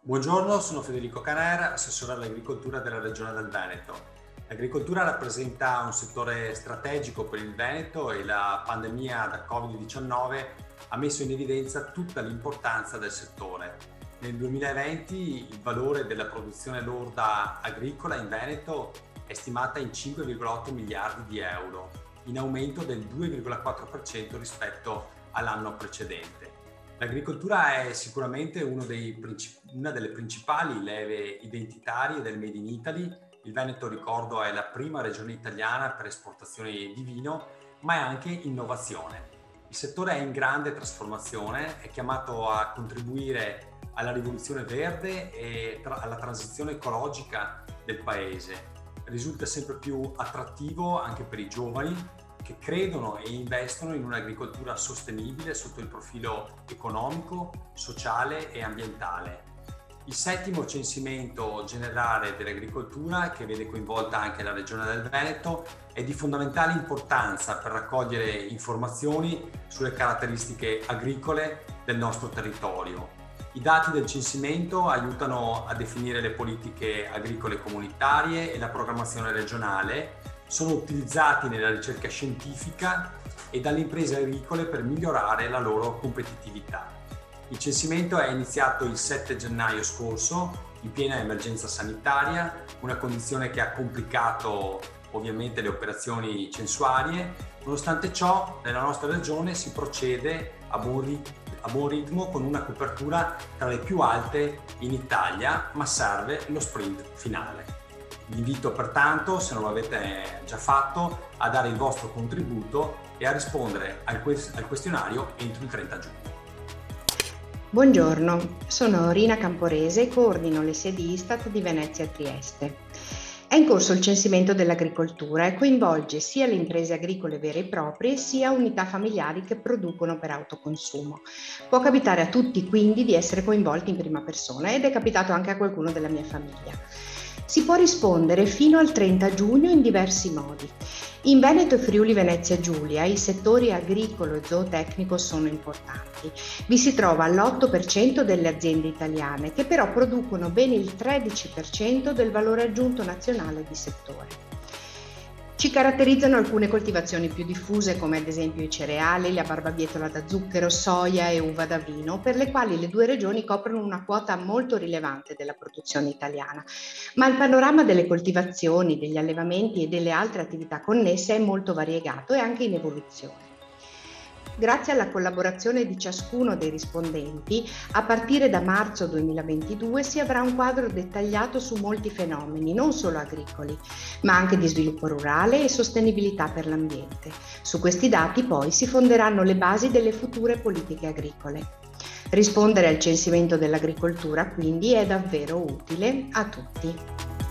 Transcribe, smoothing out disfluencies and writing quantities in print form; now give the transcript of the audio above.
Buongiorno, sono Federico Caner, assessore all'agricoltura della Regione del Veneto. L'agricoltura rappresenta un settore strategico per il Veneto e la pandemia da Covid-19 ha messo in evidenza tutta l'importanza del settore. Nel 2020 il valore della produzione lorda agricola in Veneto è stimata in 5,8 miliardi di euro, in aumento del 2,4% rispetto all'anno precedente. L'agricoltura è sicuramente una delle principali leve identitarie del Made in Italy. Il Veneto, ricordo, è la prima regione italiana per esportazione di vino, ma è anche innovazione. Il settore è in grande trasformazione, è chiamato a contribuire alla rivoluzione verde e alla transizione ecologica del paese. Risulta sempre più attrattivo anche per i giovani che credono e investono in un'agricoltura sostenibile sotto il profilo economico, sociale e ambientale. Il settimo censimento generale dell'agricoltura, che vede coinvolta anche la Regione del Veneto, è di fondamentale importanza per raccogliere informazioni sulle caratteristiche agricole del nostro territorio. I dati del censimento aiutano a definire le politiche agricole comunitarie e la programmazione regionale, sono utilizzati nella ricerca scientifica e dalle imprese agricole per migliorare la loro competitività. Il censimento è iniziato il 7 gennaio scorso, in piena emergenza sanitaria, una condizione che ha complicato ovviamente le operazioni censuarie. Nonostante ciò, nella nostra regione si procede a buon ritmo con una copertura tra le più alte in Italia, ma serve lo sprint finale. Vi invito pertanto, se non l'avete già fatto, a dare il vostro contributo e a rispondere al questionario entro il 30 giugno. Buongiorno, sono Rina Camporese e coordino le sedi Istat di Venezia e Trieste. È in corso il censimento dell'agricoltura e coinvolge sia le imprese agricole vere e proprie sia unità familiari che producono per autoconsumo. Può capitare a tutti quindi di essere coinvolti in prima persona ed è capitato anche a qualcuno della mia famiglia. Si può rispondere fino al 30 giugno in diversi modi. In Veneto e Friuli Venezia Giulia i settori agricolo e zootecnico sono importanti. Vi si trova l'8% delle aziende italiane che però producono ben il 13% del valore aggiunto nazionale di settore. Ci caratterizzano alcune coltivazioni più diffuse come ad esempio i cereali, la barbabietola da zucchero, soia e uva da vino, per le quali le due regioni coprono una quota molto rilevante della produzione italiana. Ma il panorama delle coltivazioni, degli allevamenti e delle altre attività connesse è molto variegato e anche in evoluzione. Grazie alla collaborazione di ciascuno dei rispondenti, a partire da marzo 2022 si avrà un quadro dettagliato su molti fenomeni, non solo agricoli, ma anche di sviluppo rurale e sostenibilità per l'ambiente. Su questi dati poi si fonderanno le basi delle future politiche agricole. Rispondere al censimento dell'agricoltura quindi è davvero utile a tutti.